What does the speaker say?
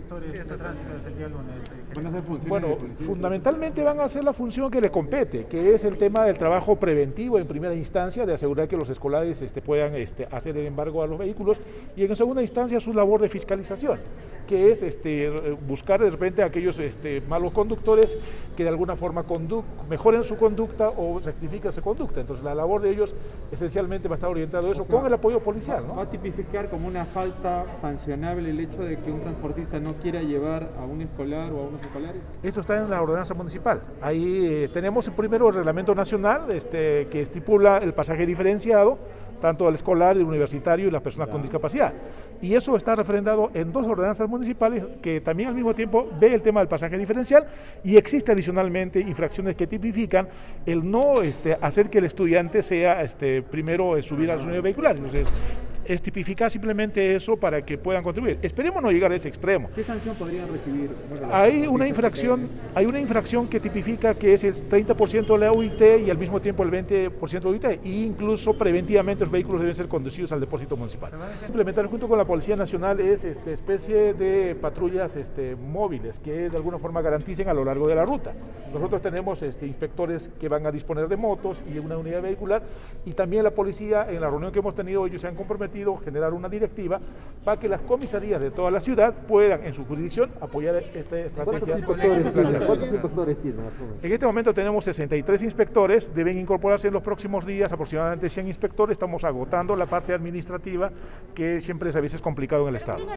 inspectores de tránsito desde el día lunes? ¿Van a hacer funciones Bueno, de policía? fundamentalmente van a hacer la función que le compete, que es el tema del trabajo preventivo en primera instancia, de asegurar que los escolares puedan hacer el embargo a los vehículos, y en segunda instancia su labor de fiscalización, que es buscar de repente a aquellos malos conductores que de alguna forma mejoren su conducta o rectifiquen su conducta. Entonces la labor de ellos esencialmente va a estar orientado a eso, con el apoyo policial, ¿no? ¿Va a tipificar como una falta sancionable el hecho de que un transportista no quiera llevar a un escolar o a unos escolares? Esto está en la ordenanza municipal. Ahí tenemos primero el reglamento nacional que estipula el pasaje diferenciado, tanto al escolar, el universitario y las personas con discapacidad. Y eso está refrendado en dos ordenanzas municipales que también al mismo tiempo ve el tema del pasaje diferencial, y existe adicionalmente infracciones que tipifican el no hacer que el estudiante sea primero subir a la unidad vehicular. Entonces, es tipificar simplemente eso para que puedan contribuir. Esperemos no llegar a ese extremo. ¿Qué sanción podrían recibir? Hay una infracción que tipifica que es el 30% de la UIT y al mismo tiempo el 20% de UIT, e incluso preventivamente los vehículos deben ser conducidos al depósito municipal. Implementar junto con la Policía Nacional es especie de patrullas móviles que de alguna forma garanticen a lo largo de la ruta. Nosotros tenemos inspectores que van a disponer de motos y una unidad vehicular, y también la policía, en la reunión que hemos tenido, ellos se han comprometido a generar una directiva para que las comisarías de toda la ciudad puedan en su jurisdicción apoyar esta estrategia. ¿Cuántos inspectores tienen? En este momento tenemos 63 inspectores, deben incorporarse en los próximos días aproximadamente 100 inspectores. Estamos agotando la parte administrativa, que siempre es a veces complicado en el Estado.